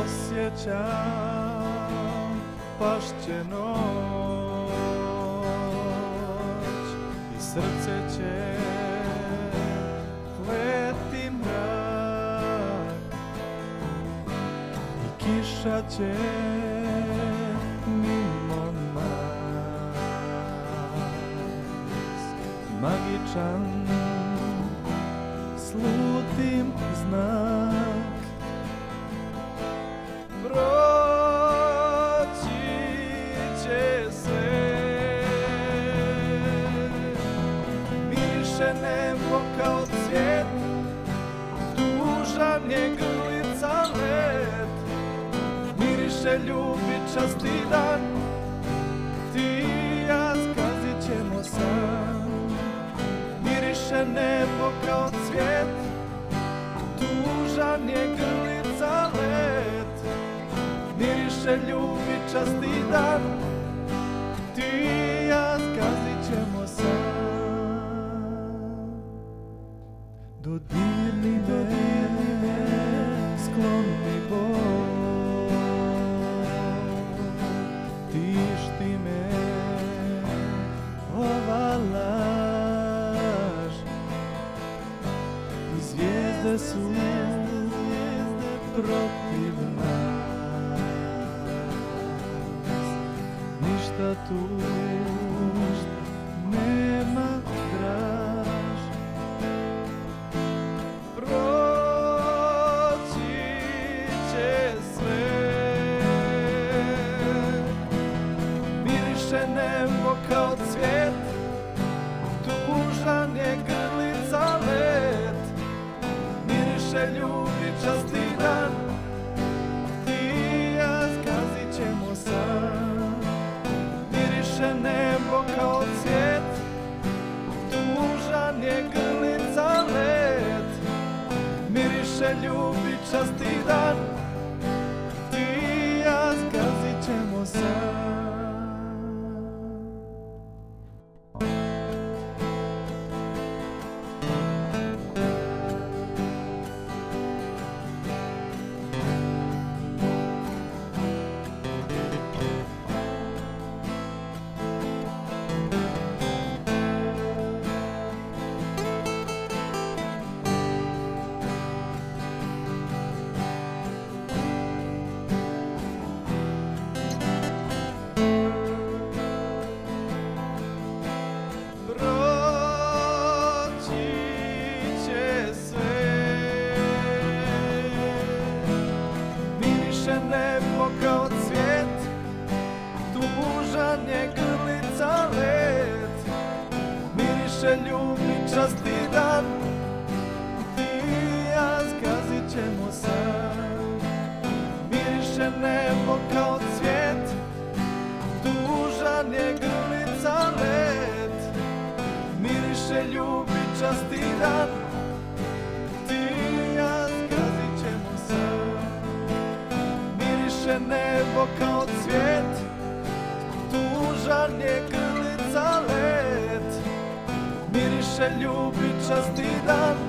osjećam pašće noć i srce će kleti mrak i kiša će mimo nas. Magičan slutim znak, proći će sve. Miriše nebo kao cvijet, tužan je grlica led. Miriše ljubičasti dan, ti i ja skazit ćemo san. Miriše nebo kao cvijet, tužan je grlica led. Miriše ljubičasti dan, ti i ja skazit ćemo san. Dodirni me, skloni bol, tišti me ova laž. I zvijezde su protiv nas, ništa tu nema draž. Proći će sve. Miriše nebo kao cvijet, tužan je grlica led. Miriše ljubičasti dan, ti i ja skazit ćemo san. Miriše nebo kao cvijet, tužan je grlica led. Miriše ljubičasti dan, ti i ja skazit ćemo san. Nebo kao cvijet, tužan je grlica led. Miriše ljubičasti dan, ti i ja skazit ćemo san. Miriše nebo kao cvijet, tužan je grlica led. Miriše ljubičasti dan, ti i ja skazit ćemo san. Miriše nebo kao cvijet, tužan je grlica led. Miriše ljubičasti dan,